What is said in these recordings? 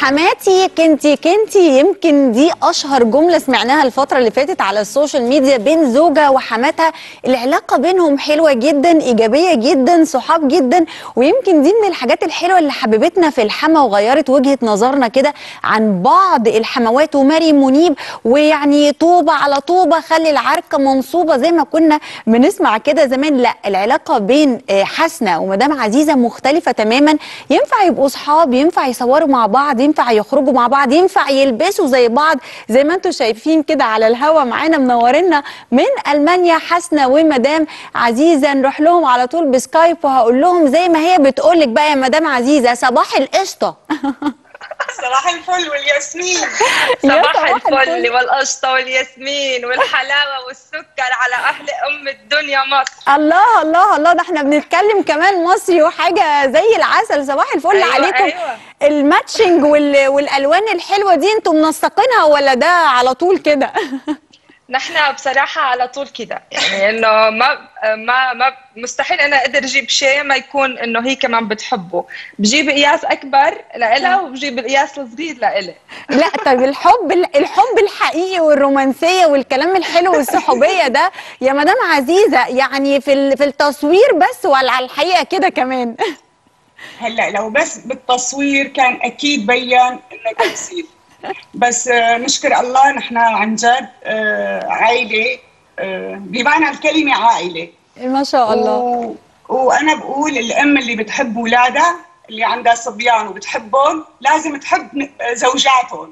حماتي كنتي يمكن دي اشهر جمله سمعناها الفتره اللي فاتت على السوشيال ميديا بين زوجه وحماتها. العلاقه بينهم حلوه جدا، ايجابيه جدا، صحاب جدا، ويمكن دي من الحاجات الحلوه اللي حببتنا في الحما وغيرت وجهه نظرنا كده عن بعض الحموات. ومريم منيب ويعني طوبه على طوبه خلي العركه منصوبه زي ما كنا بنسمع كده زمان. لا، العلاقه بين حسنه ومدام عزيزه مختلفه تماما. ينفع يبقوا صحاب، ينفع يصوروا مع بعض، ينفع يخرجوا مع بعض، ينفع يلبسوا زي بعض زي ما انتم شايفين كده على الهوا معانا منورنا من المانيا حسنه ومدام عزيزه. نروح لهم على طول بسكايب وهقول لهم زي ما هي بتقول لك بقى يا مدام عزيزه صباح القشطه. صباح الفل والياسمين. صباح الفل والقشطه والياسمين والحلاوه والسكر على اهل الدنيا مصر. الله الله الله، ده احنا بنتكلم كمان مصري وحاجه زي العسل. صباح الفل. أيوة عليكم. أيوة. الماتشنج والالوان الحلوه دي انتم منسقينها ولا ده على طول كده؟ نحن بصراحه على طول كده، يعني انه ما مستحيل انا اقدر اجيب شيء ما يكون انه هي كمان بتحبه. بجيب قياس اكبر لإلها وبجيب القياس الصغير لإلي. لا طيب الحب الحقيقي والرومانسيه والكلام الحلو والصحوبيه ده يا مدام عزيزه يعني في التصوير بس ولا على الحقيقه كده كمان؟ هلا لو بس بالتصوير كان اكيد بين انه تمثيل، بس نشكر الله نحن عن جد عائله بمعنى الكلمه عائله ما شاء الله. وانا بقول الام اللي بتحب اولادها اللي عندها صبيان وبتحبهم لازم تحب زوجاتهم.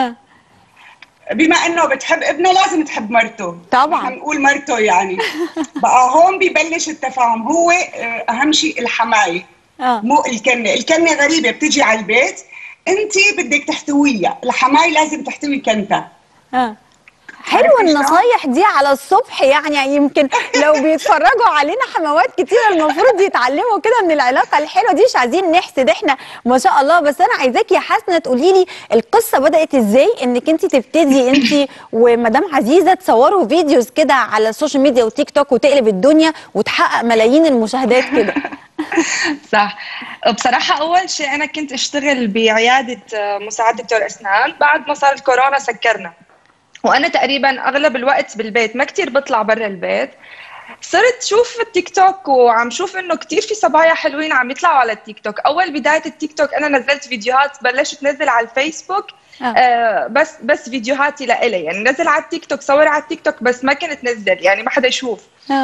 بما انه بتحب ابنه لازم تحب مرته. طبعا نحن بنقول مرته يعني. بقى هون ببلش التفاهم. هو اهم شيء الحمايه مو الكنه غريبه بتجي على البيت انت بدك تحتويها، الحمايه لازم تحتوي كنتها. حلوه النصايح دي على الصبح، يعني يمكن لو بيتفرجوا علينا حموات كتير المفروض يتعلموا كده من العلاقه الحلوه دي. مش عايزين نحسد، احنا ما شاء الله. بس انا عايزاكي يا حسنه تقولي لي القصه بدات ازاي انك انت تبتدي انت ومدام عزيزه تصوروا فيديوز كده على السوشيال ميديا وتيك توك وتقلب الدنيا وتحقق ملايين المشاهدات كده. صح. بصراحة أول شيء أنا كنت أشتغل بعيادة مساعد دكتور أسنان. بعد ما صار الكورونا سكرنا، وأنا تقريبا أغلب الوقت بالبيت، ما كتير بطلع برا البيت. صرت شوف التيك توك وعم شوف إنه كتير في صبايا حلوين عم يطلعوا على التيك توك. أول بداية التيك توك أنا نزلت فيديوهات، بلشت نزل على الفيسبوك بس فيديوهاتي لإلي، يعني نزل على التيك توك، صور على التيك توك، بس ما كنت نزل يعني ما حدا يشوف.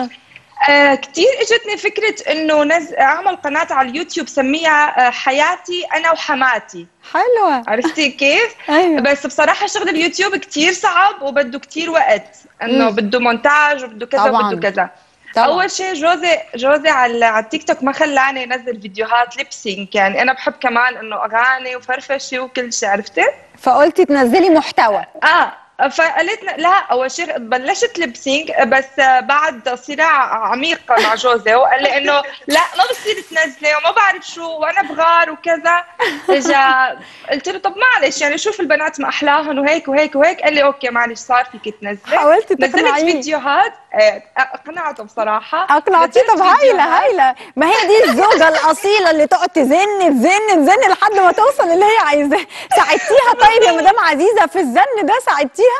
كتير اجتني فكرة انه اعمل قناة على اليوتيوب سميها حياتي انا وحماتي. حلوة. عرفتي كيف؟ أيوة. بس بصراحة شغل اليوتيوب كتير صعب وبده كتير وقت، انه بده مونتاج وبده كذا وبده كذا. اول شيء جوزي على التيك توك ما خلاني انزل فيديوهات ليبسينك، يعني انا بحب كمان انه اغاني وفرفشه وكل شيء، عرفتي؟ فقلتي تنزلي محتوى. فقالت لا، اول شيء بلشت لبسينج، بس بعد صراع عميق مع جوزي وقال لي انه لا ما بصير تنزلي وما بعرف شو وانا بغار وكذا. اجا قلت له طب معلش يعني شوف البنات ما احلاهن وهيك وهيك وهيك. قال لي اوكي معلش صار فيك تنزلي. حاولت نزلت فيديوهات اقنعته بصراحه. اقنعتيه. طب هايله. ما هي دي الزوجه الاصيله اللي تقعد تزن لحد ما توصل اللي هي عايزاه. ساعدتيها طيب يا مدام عزيزه في الزن ده؟ ساعدتيها؟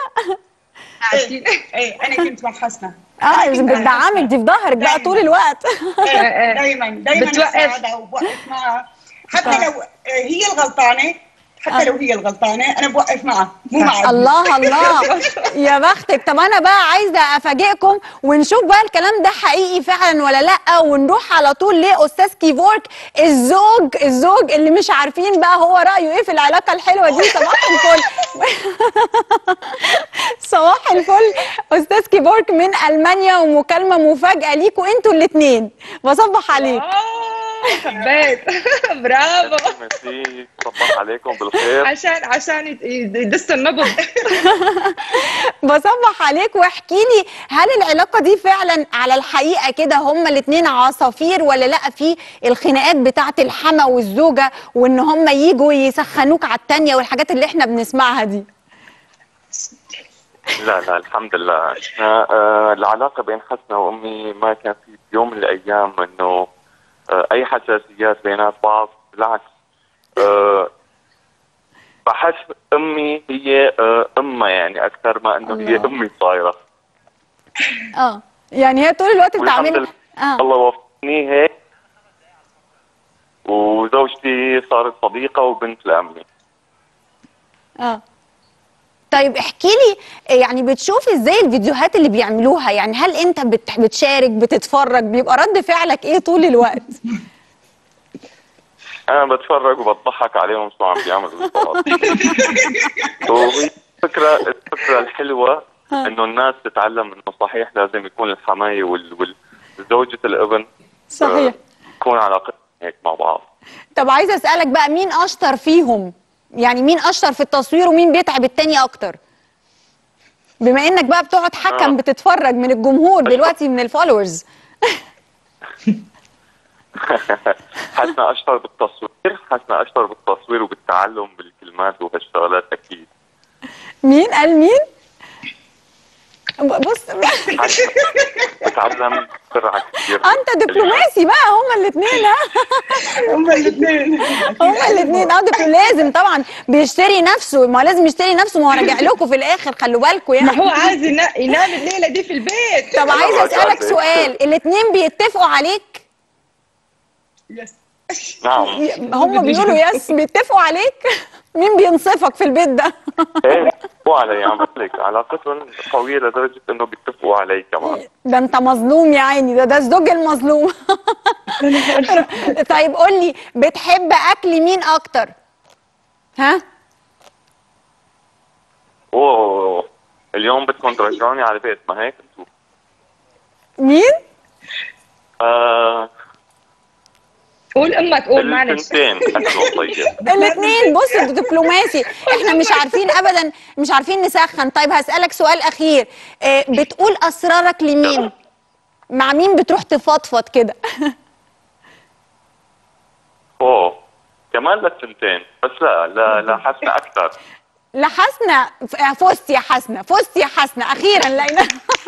ايه انا كنت مع حسنه. بتدعمك دي في ظهرك بقى طول الوقت. دايما بساعدها وبوقف معها حتى لو هي الغلطانه. لو هي الغلطانه انا بوقف معها مو معها. الله الله يا بختك. طب انا بقى عايزه افاجئكم ونشوف بقى الكلام ده حقيقي فعلا ولا لا، ونروح على طول لاستاذ كيفورك الزوج اللي مش عارفين بقى هو رايه ايه في العلاقه الحلوه دي. صباح الفل. صباح الفل استاذ كيفورك من المانيا، ومكالمه مفاجاه ليكوا انتوا الاثنين. بصبح عليك. حبيت. برافو. ميرسي. صباح عليكم بالخير. عشان يدس النبض. بصبح عليك. واحكي لي، هل العلاقه دي فعلا على الحقيقه كده هما الاثنين عصافير ولا لا في الخناقات بتاعه الحما والزوجه وان هما يجوا يسخنوك على الثانيه والحاجات اللي احنا بنسمعها دي؟ لا الحمد لله. العلاقه بين حسنه وامي ما كان في يوم من الايام انه اي حساسيات بينات بعض. بالعكس بحس امي هي امها، يعني اكثر ما انه هي امي صايره. يعني هي طول الوقت بتعمل الله وفقني هيك. وزوجتي صارت صديقه وبنت لامي. طيب احكي لي، يعني بتشوف ازاي الفيديوهات اللي بيعملوها؟ يعني هل انت بتشارك، بتتفرج، بيبقى رد فعلك ايه طول الوقت؟ انا بتفرج وبضحك عليهم شو عم بيعملوا بالضبط. وهي الفكره الحلوه انه الناس تتعلم انه صحيح لازم يكون الحمايه وزوجة الابن صحيح تكون علاقتهم هيك مع بعض. طب عايزه اسالك بقى، مين اشطر فيهم؟ يعني مين اشطر في التصوير ومين بيتعب التاني اكتر؟ بما انك بقى بتقعد حكم بتتفرج من الجمهور دلوقتي، من الفولورز. حسنا اشطر بالتصوير وبالتعلم بالكلمات وهالشغلات اكيد. مين قال مين؟ بص بتعلم بسرعه كثير. انت دبلوماسي بقى، هما الاثنين. هما الاثنين لازم طبعا بيشتري نفسه، ما لازم يشتري نفسه، ما هو راجع لكم في الاخر، خلوا بالكم يعني. ما هو عايز ينام الليله دي في البيت. طب عايزه اسالك سؤال، الاثنين بيتفقوا عليك؟ يس. نعم هم بيقولوا يس، بيتفقوا عليك؟ مين بينصفك في البيت ده؟ ايه بيتفقوا علي، عم بقول لك علاقتهم قويه لدرجه انه بيتفقوا علي كمان. ده انت مظلوم يا عيني، ده الزوج المظلوم. طيب قول لي، بتحب اكل مين اكتر؟ ها؟ اوه اليوم بدكم ترجعوني على البيت، ما هيك انتو؟ مين؟ قول امك، قول معلش. الثنتين اكلهم طيب. الاثنين. بص انت دبلوماسي، احنا مش عارفين ابدا، مش عارفين نسخن. طيب هسألك سؤال اخير، بتقول اسرارك لمين؟ مع مين بتروح تفضفض كده؟ اوه كمان للثنتين، بس لا حسنة اكثر. لا حسنة، فزت يا حسنة، فزت يا حسنة، اخيرا لقينا.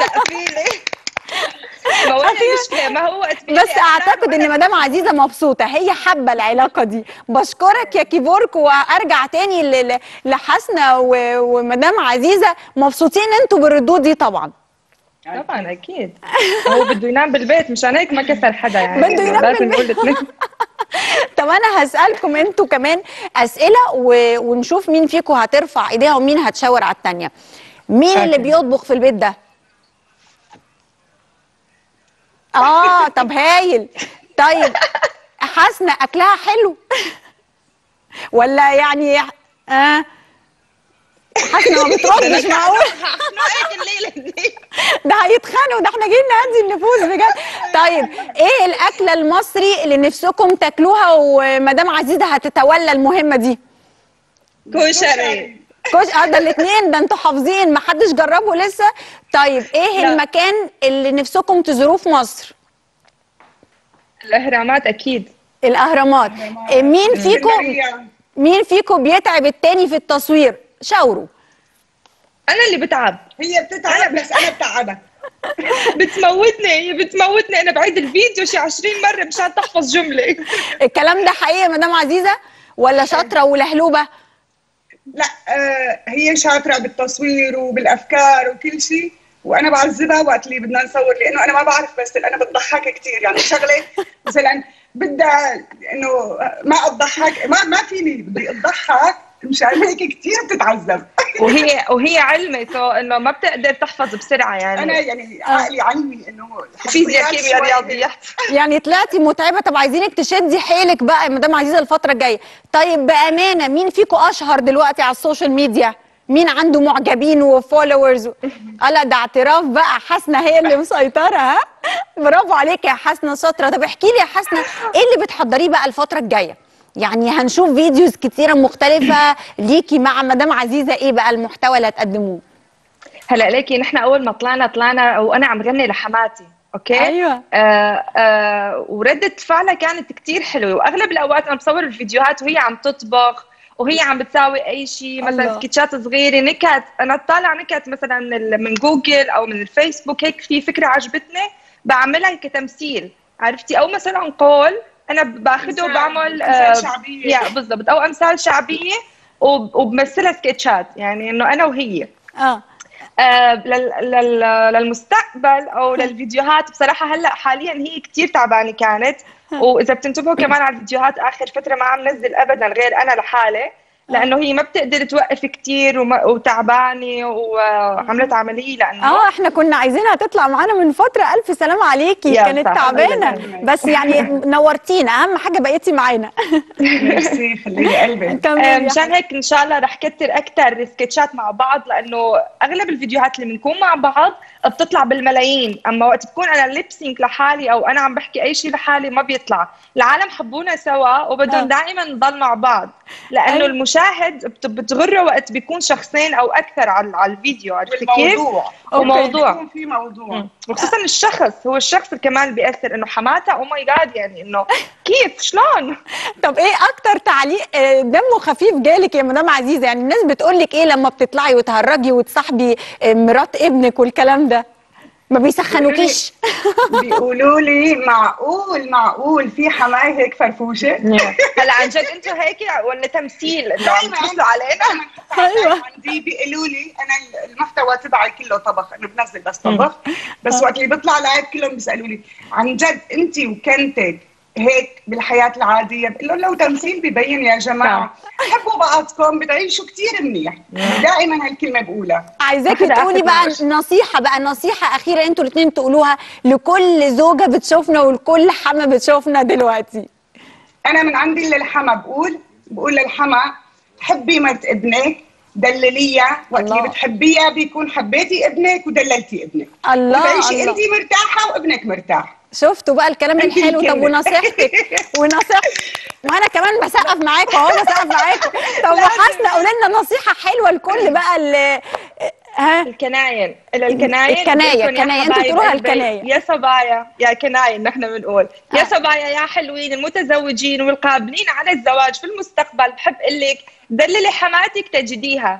ما هو المشكله، ما هو بس اعتقد ان مدام عزيزه مبسوطه، هي حابه العلاقه دي. بشكرك يا كيبورك، وارجع تاني لحسنه ومدام عزيزه. مبسوطين انتوا بالردود دي طبعا؟ طبعا اكيد. هو بده ينام بالبيت، مشان هيك ما كسر حدا يعني. بده ينام لازم نقول الاثنين. طب انا هسالكم انتوا كمان اسئله ونشوف مين فيكم هترفع ايديها ومين هتشاور على الثانيه. مين اللي بيطبخ في البيت ده؟ طب هايل. طيب حسنة اكلها حلو ولا يعني حسنة ما بتردش؟ معقول ده هيتخانقوا، ده احنا جايين نهدي النفوس بجد. طيب ايه الاكله المصري اللي نفسكم تاكلوها ومدام عزيزه هتتولى المهمه دي؟ كشري. ده الاثنين، ده انتوا حافظين، ما حدش جربه لسه. طيب ايه المكان اللي نفسكم تزوروه في مصر؟ الاهرامات اكيد. الاهرامات. مين فيكم بيتعب التاني في التصوير؟ شاوروا. انا اللي بتعب. هي بتتعب بس انا بتعبها. بتموتني، انا بعيد الفيديو شي 20 مره مشان تحفظ جمله. الكلام ده حقيقي يا مدام عزيزه ولا شاطره ولهلوبه؟ لا هي شاطره بالتصوير وبالافكار وكل شيء، وانا بعذبها وقت اللي بدنا نصور، لانه انا ما بعرف بس انا بتضحك كثير. يعني شغله مثلا بدها انه ما اضحك، ما فيني، بدي اضحك، مشان هيك كثير بتتعذب. وهي علمت انه ما بتقدر تحفظ بسرعه يعني. انا يعني عقلي علمي انه فيزياء كيمياء رياضيات. يعني طلعتي متعبه. طب عايزينك تشدي حيلك بقى يا مدام عزيزه الفتره الجايه. طيب بامانه، مين فيكم اشهر دلوقتي على السوشيال ميديا؟ مين عنده معجبين وفولورز؟ لا ده اعتراف بقى، حسنه هي اللي مسيطره. ها برافو عليك يا حسنه، شاطره. طب احكي لي يا حسنه، ايه اللي بتحضريه بقى الفتره الجايه؟ يعني هنشوف فيديوز كتيره مختلفه ليكي مع مدام عزيزه، ايه بقى المحتوى اللي هتقدموه؟ هلا ليكي، نحن اول ما طلعنا وانا عم غني لحماتي، اوكي؟ ايوه. وردة فعلها كانت كتير حلوه، واغلب الاوقات انا بصور الفيديوهات وهي عم تطبخ وهي عم بتساوي اي شيء، مثلا سكتشات صغيره، نكت. انا طالع نكت مثلا من جوجل او من الفيسبوك، هيك في فكره عجبتني بعملها كتمثيل، عرفتي؟ او مثلا قول انا باخده وبعمل امثال شعبيه. بالضبط، او امثال شعبيه وبمثلها سكتشات، يعني انه انا وهي. للمستقبل او للفيديوهات بصراحه هلا حاليا هي كثير تعبانه كانت، واذا بتنتبهوا كمان على الفيديوهات اخر فتره ما عم نزل ابدا غير انا لحالي، لانه هي ما بتقدر توقف كثير وتعبانه وعملت عمليه. لانه احنا كنا عايزينها تطلع معانا من فتره. الف سلامه عليكي، كانت تعبانه بس يعني نورتينا، اهم حاجه بقيتي معانا. ميرسي، خليلي قلبك. مشان هيك ان شاء الله رح كتر اكثر سكتشات مع بعض، لانه اغلب الفيديوهات اللي بنكون مع بعض بتطلع بالملايين، اما وقت بكون انا ليبسينك لحالي او انا عم بحكي اي شيء لحالي ما بيطلع. العالم حبونا سوا وبدهم دائما نضل مع بعض، لانه المشاهد بتغره وقت بيكون شخصين او اكثر على الفيديو. عرفتي كيف؟ وموضوع في موضوع، وخصوصا الشخص كمان بيأثر، انه حماتها او ماي جاد، يعني انه كيف شلون. طب ايه اكتر تعليق دمه خفيف جالك يا مدام عزيزه؟ يعني الناس بتقول لك ايه لما بتطلعي وتهرجي وتصاحبي مرات ابنك والكلام ده؟ ما بيسخنوكيش؟ بيقولوا لي معقول في حماي هيك فرفوشه؟ هلا عن جد انتوا هيك ولا تمثيل انه عم تمثلوا علينا؟ ايوه عندي بيقولوا لي انا المحتوى تبعي كله طبخ، انا بنزل بس طبخ، بس وقت اللي بطلع لايف كلهم بيسالوا لي عن جد انت وكنتك هيك بالحياه العاديه؟ بقول لهم لو تمثيل ببين يا جماعه، حبوا بعضكم بتعيشوا كثير منيح. دائما هالكلمه بقولها. عايزاكي تقولي بقى نصيحه اخيره انتوا الاثنين تقولوها لكل زوجه بتشوفنا ولكل حما بتشوفنا دلوقتي. انا من عندي للحما بقول للحما حبي مرت ابنك، دلليها، وقت اللي بتحبيها بيكون حبيتي ابنك ودللتي ابنك. الله وتعيشي انت مرتاحه وابنك مرتاح. شفتوا بقى الكلام الحلو؟ طب ونصيحتك ما انا كمان بسقف معاكم اهو، بسقف معاكم. طب وحسنه قولي لنا نصيحه حلوه لكل بقى اللي الكناين انتوا بتقولوها الكنايه. يا صبايا يا كناين، نحن بنقول يا صبايا يا حلوين المتزوجين والقابلين على الزواج في المستقبل، بحب اقول لك دللي حماتك تجديها.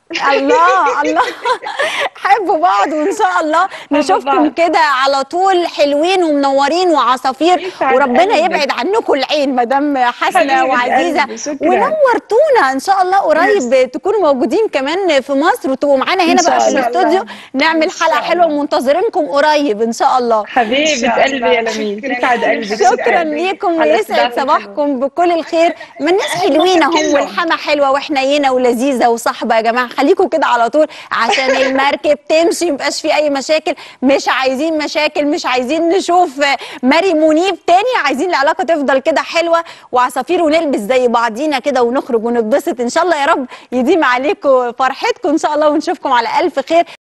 الله حبوا بعض، وان شاء الله نشوفكم كده على طول حلوين ومنورين وعصافير، وربنا يبعد عنكم العين مدام حسنه وعزيزه، ونورتونا ان شاء الله قريب تكونوا موجودين كمان في مصر وتبقوا معانا هنا بقى في الاستوديو نعمل حلقه حلوه، منتظرينكم قريب ان شاء الله. حبيبه قلبي يا لميس، يسعد قلبك. شكرا ليكم ويسعد صباحكم بكل الخير. ما الناس حلوين اهو، والحما حلوه وحنينه ولذيذه وصاحبه يا جماعه، خليكم كده على طول عشان المركب تمشي مبقاش في اي مشاكل. مش عايزين مشاكل، مش عايزين نشوف ماري منيب تاني، عايزين العلاقه تفضل كده حلوه وعصافير، ونلبس زي بعضينا كده ونخرج ونتبسط ان شاء الله. يا رب يديم عليكم فرحتكم ان شاء الله، ونشوفكم على الف خير.